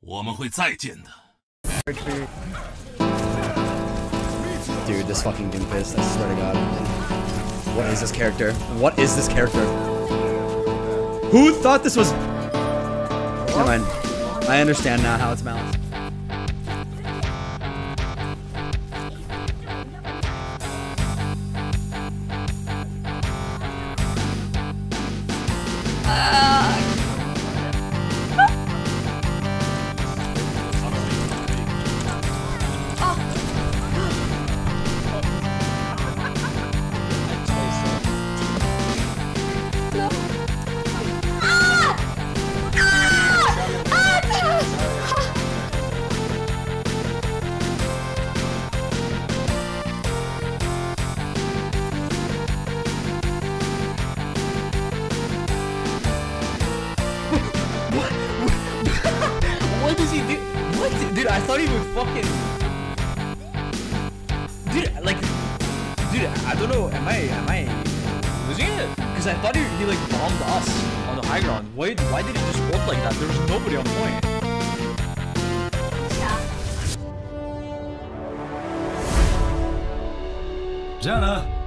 Dude, this fucking Doomfist, I swear to God. What is this character? What is this character? Who thought this was... Never mind. I understand now how it's balanced. What does he do? What? Dude, I thought he would fucking... Dude, like... Dude, I don't know, am I losing it? Because I thought he like bombed us on the high ground. Why did he just ult like that? There was nobody on point. Jenna!